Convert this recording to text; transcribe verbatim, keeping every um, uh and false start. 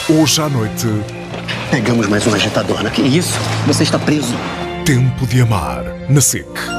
Hoje à noite... Pegamos mais um agitador, não é? Que isso? Você está preso. Tempo de Amar, na SIC.